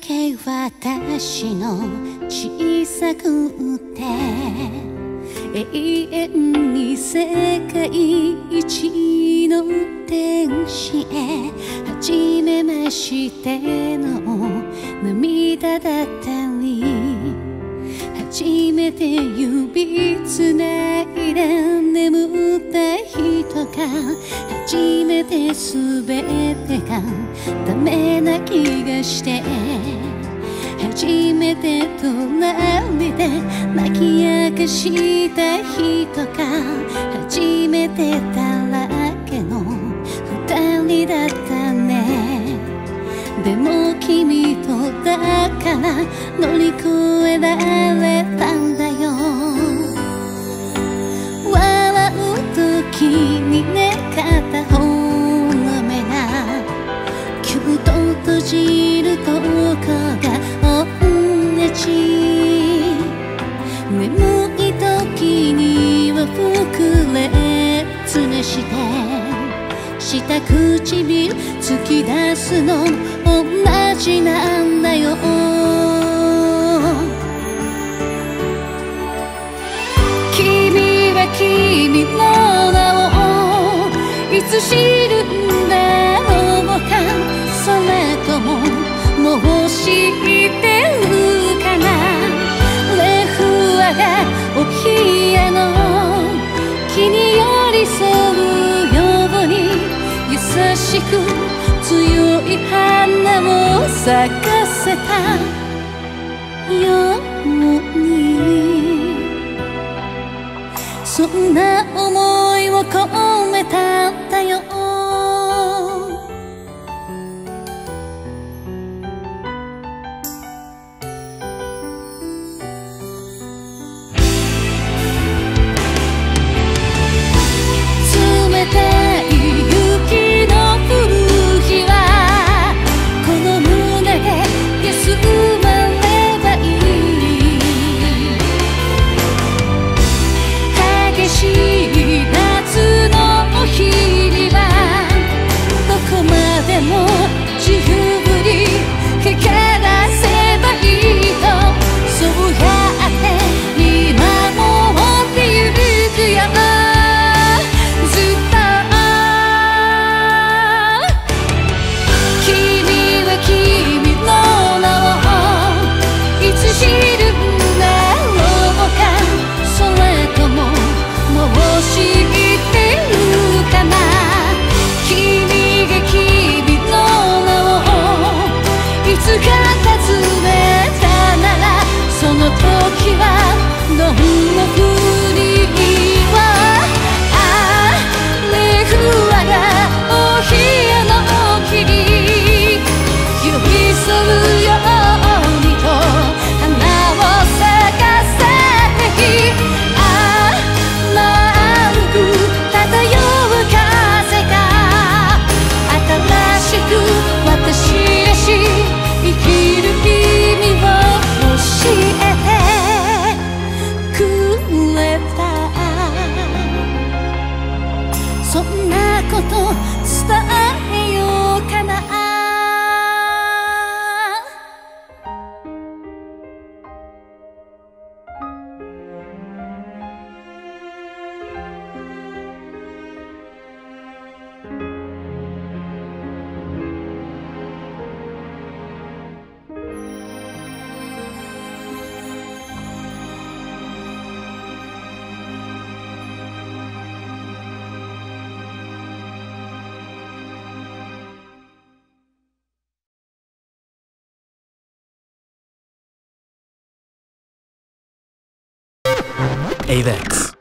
け私の小さくって永遠に世界一の天使へ初めましての涙だったり初めて指つないで眠った人が初めて全てがダメな気がして初めて隣で泣き明かした人が初めてだらけの二人だったね。でも君とだから乗り越えられたんだよ。笑う時にね片方の目がキュッと閉じるとこが同じ。眠い時には膨れつして下唇突き出すの同じなんだよ。君は君の名をいつ知るんだろうか。それとももう知ってるかな。レフアがお部屋の木に寄り添うように優しく強い花を咲かせたようにそんな思いを込めたんだよ。冷たい雪の降る日はこの胸で休まればいい。激しい夏の日にはどこまでも自由にかからせばいいとそうやって見守ってゆくよ。知るんだろうか。それとももう知ってるかな。君が君の名をいつか尋ねたならその時はどんな風にはレフアがお部屋の木に寄り添うようにと私らしい生きる意味を教えてくれた。そんなこと伝えようかな。 Avex.